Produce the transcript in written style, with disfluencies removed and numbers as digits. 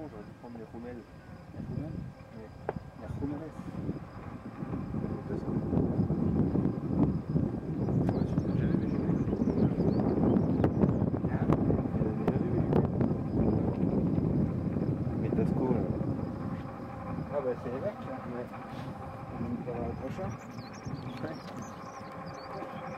j'aurais dû prendre les roumelles. Les roumelles? Oui. Les roumelles. Ouais, tu n'as jamais vu les roumelles. Hein? Elle a déjà vu les roumelles. Mais Tasco là. Ah bah c'est les mecs là. Ouais. On va le prochain. Ouais.